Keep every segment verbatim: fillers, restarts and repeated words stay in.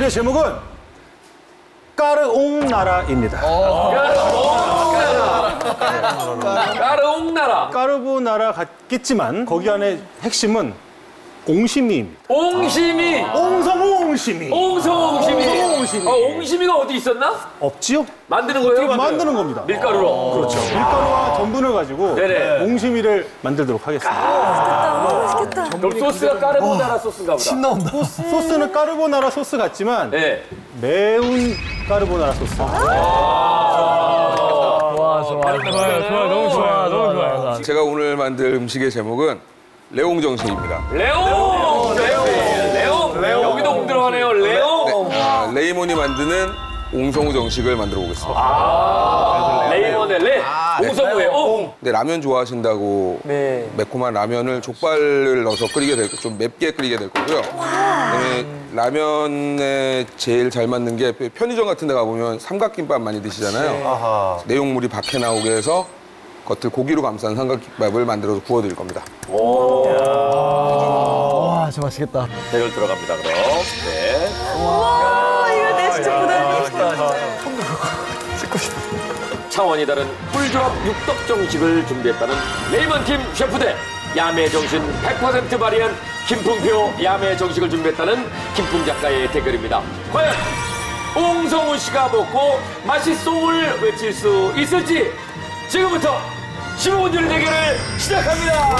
오늘의 제목은 까르옹나라입니다. 까르옹나라. 까르옹나라. 까르보나라 같겠지만 거기 안에 핵심은 옹심이입니다. 옹심이. 옹성옹심이. 옹성옹심이. 옹성옹심이. 아, 옹심이가 어디 있었나? 없지요? 만드는 거예요? 만드는 겁니다. 밀가루로. 그렇죠. 밀가루와 전분을 가지고 네네. 옹심이를 만들도록 하겠습니다. 아, 맛있겠다. 그럼 소스가 까르보나라 소스인가 보다. 침 나온다. 소스는 까르보나라 소스 같지만 네. 매운 까르보나라 소스. 좋아, 좋아, 좋아요, 좋아, 너무 좋아, 너무 좋아요. 제가 오늘 만들 음식의 제목은 레옹 정식입니다. 레옹! 레옹! 레옹! 레옹! 여기도 옹 들어가네요. 레옹! 네, 아, 레이몬이 만드는 옹성우 정식을 만들어 보겠습니다. 아, 레이몬의 레, 옹성우의 옹. 근데 라면 좋아하신다고 네. 매콤한 라면을 족발을 넣어서 끓이게 될, 좀 맵게 끓이게 될 거고요. 그다음에 라면에 제일 잘 맞는 게 편의점 같은 데 가보면 삼각김밥 많이 드시잖아요. 내용물이 밖에 나오게 해서 겉을 고기로 감싼 삼각김밥을 만들어서 구워드릴 겁니다. 와, 진짜 맛있겠다. 재료 들어갑니다, 그럼. 네. 와, 이거 내 진짜 부담이다. 차원이 다른 꿀조합 육덕 정식을 준비했다는 레이먼팀 셰프대 야매 정신 백 퍼센트 발휘한 김풍표 야매 정식을 준비했다는 김풍 작가의 대결입니다. 과연 옹성우 씨가 먹고 맛있소를 외칠 수 있을지 지금부터 십오 분 줄 대결을 시작합니다.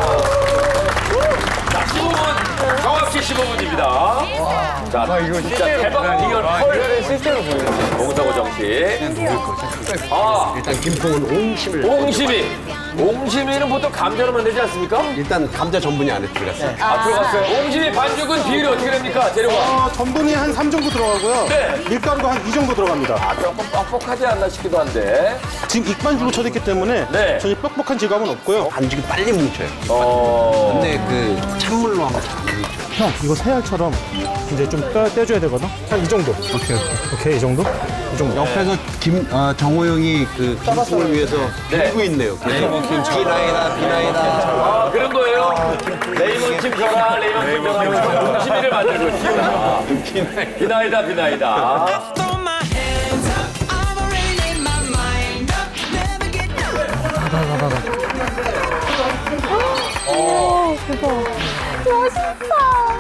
자, 십오 분, 정확히 십오 분입니다. 자, 이거 진짜 대박 대결 헐. 실제로 보여요. 옹성우 정식. 아, 일단 김풍은 옹심을 옹심이. 옹심이는 보통 감자로 만들지 않습니까? 일단 감자 전분이 안에 들어갔어요. 아, 들어갔어요. 옹심이 반죽은 비율이 어떻게 됩니까? 재료가? 어, 전분이 한 삼 정도 들어가고요. 네. 밀가루가 한 이 정도 들어갑니다. 아, 조금 뻑뻑하지 않나 싶기도 한데. 지금 익반죽으로 쳐졌기 때문에 네. 전혀 뻑뻑한 질감은 없고요. 반죽이 빨리 뭉쳐요. 어. 근데 그 찬물로 하면 잘 안 뭉쳐요. 형, 이거 새알처럼 이제 좀 떼, 떼줘야 되거든? 한 이 정도. 오케이, 오케이, 이 정도? 이 정도. 옆에서 김, 어, 정호 형이 그 김풍을 위해서 네. 밀고 있네요. 계속 비나이다, 비나이다. 아, 그런 거예요? 레이먼 팀 저라, 레이먼 팀 저라. 옹심이를 만들고 있습니다. 비나이다, 비나이다. 오, 대박. 맛있다.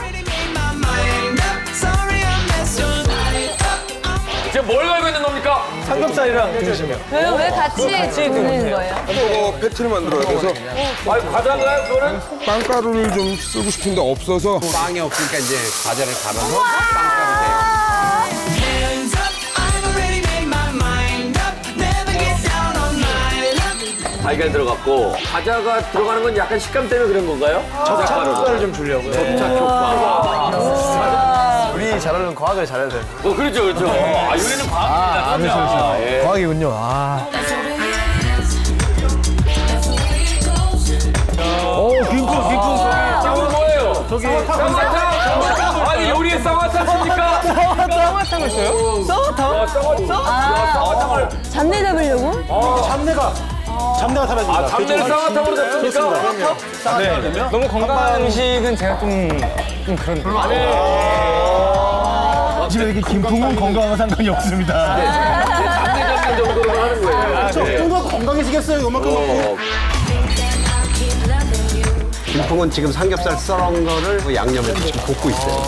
지금 뭘 갈고 있는 겁니까? 삼겹살이랑 등심이요. 왜, 왜 같이 드는 거예요? 이거 패티를 만들어야 돼서 아니, 과자인가요, 그거는? 빵가루를 좀 쓰고 싶은데 없어서 빵이 없으니까 이제 과자를 갈아서 빵가루 돼요. 달걀 들어갔고 과자가 들어가는 건 약간 식감 때문에 그런 건가요? 접착가루를 좀 주려고요. 접착효과. 우리 잘하려면 과학을 잘해야 돼. 어, 그렇죠, 그렇죠. 아, 요리는 과학입니다. 진짜. 아, 예. 과학이군요. 아. 오, 김풍, 김풍. 지금 뭐예요? 저기. 쌍화탕! 아니, 요리에 쌍화탕 씁니까? 쌍화탕을 써요? 쌍화탕? 쌍화탕을. 잡내 잡으려고? 잡내가, 잡내가 사라집니다. 아, 잡내를 쌍화탕으로 잡습니까? 네. 너무 건강한 음식은 제가 좀, 좀 그런. 집에 이렇게 김풍은 건강과 상관이 없습니다. 잡내 잡는 정도로 하는 거예요. 그렇죠. 이 정도 건강해지겠어요, 이만큼 먹고. 김풍은 지금 삼겹살 썰은 거를 그 양념에 지금 볶고 있어요.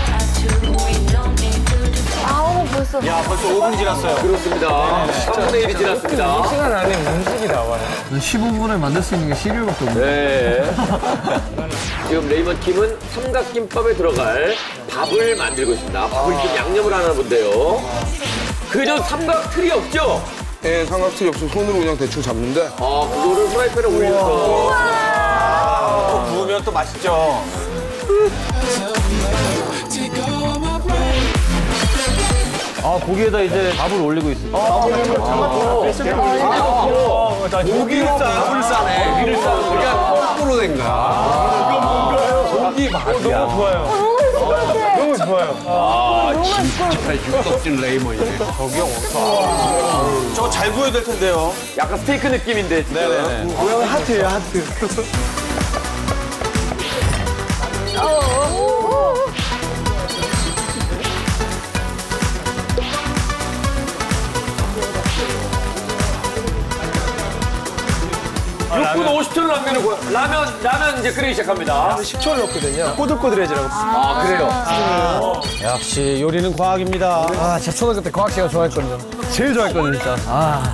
아우, 벌써. 야, 벌써 오 분 지났어요. 그렇습니다. 삼분의 일이 지났습니다. 시간 안에 음식이 나와요. 십오 분을 만들 수 있는 게 시리얼밖에 없네. 네. 지금 레이먼 팀은 삼각김밥에 들어갈 밥을 만들고 있습니다. 밥을 좀 양념을 하나 본데요. 그저 삼각 틀이 없죠? 예, 삼각틀이 없어 손으로 그냥 대충 잡는데 아, 그거를 프라이팬에 올려서. 구우면 또 맛있죠. 아, 고기에다 이제 밥을 올리고 있습니다. 고기를 싸, 밥을 싸네. 고기를 싸. 그러니까 거꾸로 된 거야. 고기 밥이야. 너무 좋아요. 너무 좋아요. 아, 진짜 육덕진 레이먼이네. 저거 잘 구워야 될 텐데요. 약간 스테이크 느낌인데, 지금. 네네네. 모양은 하트예요, 하트. 분 오십 초를 남겨놓고 라면, 라면 이제 끓이기 시작합니다. 십 초를 넣거든요. 꼬들꼬들해지라고. 아, 그래요? 역시 요리는 과학입니다. 아, 제가 초등학교 때 과학 시간 좋아했거든요. 제일 좋아했거든요, 진짜. 아.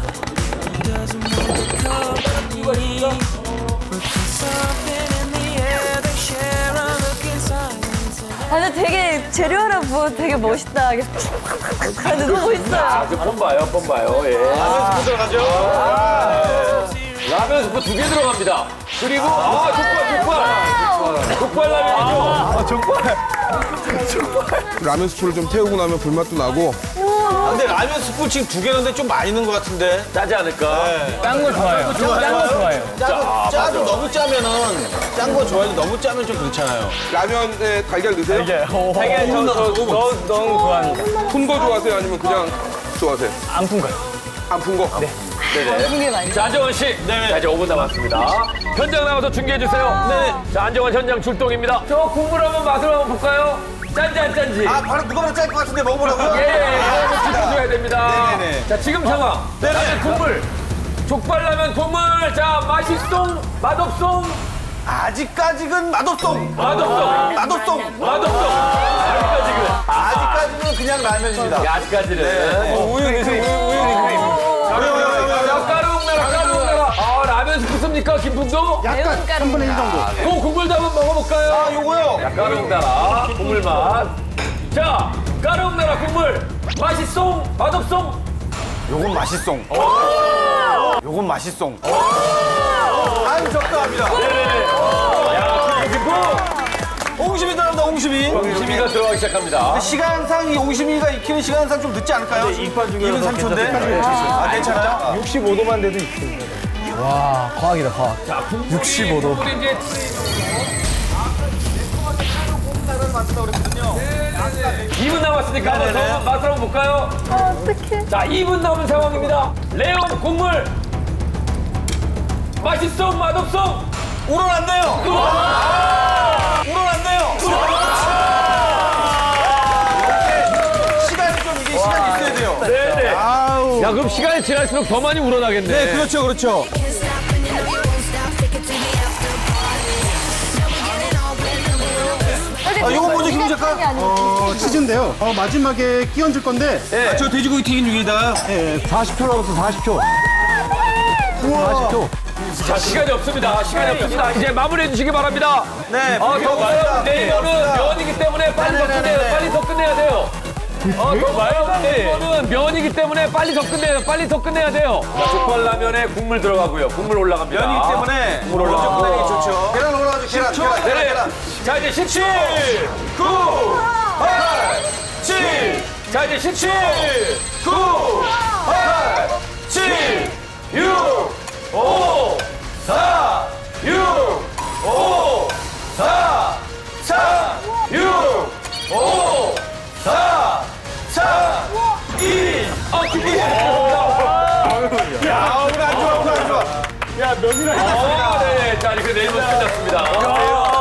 아, 근데 되게 재료하러 뭐 되게 멋있다. 이게 아, 근데 너무 멋있어요. 아, 그폰 봐요, 폰 봐요. 예. 라면 스프 들어가죠? 아, 네. 라면 스프 두 개 들어갑니다. 그리고, 아, 족발, 족발. 족발 라면이죠? 아, 정말. 라면 스프를 좀 태우고 나면 불맛도 나고. 근데 라면 스프 지금 두 개는데 좀 많이 넣은 것 같은데. 짜지 않을까? 짠 거 좋아해요. 짠 거 좋아해요. 짜도, 짜도 너무 짜면은 짠 거 좋아하지 너무 짜면 좀 그렇잖아요. 라면에 달걀 넣으세요? 되게 저, 저, 너, 너무 좋아합니다. 푼 거 좋아하세요? 아니면 그냥 좋아하세요? 안 푼 거요. 안 푼 거? 네. 그게 많이. 자, 안정환 씨. 네. 자, 이제 오 분 남았습니다. 현장 나가서 중계해주세요. 네. 자, 안정환 현장 출동입니다. 저 국물 한번 맛을 한번 볼까요? 짠지 안 짠지? 아, 바로 그거보다 짤 것 같은데 먹어보라고요? 예, 예, 이거 지켜줘야 됩니다. 네네네. 자, 지금 상황. 라면 국물. 족발라면 국물. 자, 맛있송, 맛없송, 아직까지는 맛없송. 맛없송, 맛없송. 맛없송. 아직까지는. 아직까지는 그냥 라면입니다. 예, 아직까지는. 우유 드세요, 우유, 우유. 자, 까르웅 나라, 까르웅 나라. 아, 라면 스프습니까, 김풍도? 매운 가루. 그 국물도 한번 먹어볼까요? 아, 요거요. 자, 까르웅 나라 국물 맛. 자, 까르웅 나라 국물. 맛있송, 맛없송. 요건 맛있송. 요건 맛있송. 안 적당합니다. 야, 김풍. 옹심이 들어갑니다, 옹심이. 홍심이가 들어가기 시작합니다. 시간상 이 옹심이가 익히는 시간상 좀 늦지 않을까요? 이빨 중에 이분 삼 초인데. 아, 괜찮아요? 육십오 도만 돼도 있습니다. 와, 과학이다, 과학. 자, 국물이, 육십오 도. 국물이 이제 이 분 남았으니까 한번 더 맛을 한번 볼까요? 아, 어떡해. 자, 이 분 남은 상황입니다. 레온 국물. 맛있어, 맛없어. 우러났네요. 우러났네요. 시간이 좀 이게 시간이 있어야 돼요. 네네. 야, 그럼 시간이 지날수록 더 많이 우러나겠네. 네, 그렇죠, 그렇죠. 아, 이거 뭐죠, 김 작가? 어, 치즈인데요. 어, 마지막에 끼얹을 건데 아, 저 돼지고기 튀긴 중이다. 사십 초 남았어, 사십 초. 사십 초. 자, 시간이 없습니다. 시간이 없습니다. 이제 마무리해 주시기 바랍니다. 네, 아, 더 많은 내일은 면이기 때문에 빨리 더 끝내야 돼요. 빨리 더 끝내야 돼요. 아, 더 많은 내일은 면이기 때문에 빨리 더 끝내야 돼요. 빨리 더 끝내야 돼요. 자, 족발라면에 국물 들어가고요. 국물 올라갑니다. 면이기 때문에 국물 올라가고. 끝내기 좋죠. 계란 올라가죠, 계란, 계란, 계란, 네. 계란. 자, 이제 십칠, 구, 팔, 칠. 자, 이제 십칠, 구, 팔, 칠, 육, 오, 사, 육, 오, 사, 삼, 육, 오, 사, 삼, 이. 아, 김기현. 아, 오늘 안 좋아, 오늘 안 좋아. 아, 네. 자, 이렇게 네이버 끝났습니다.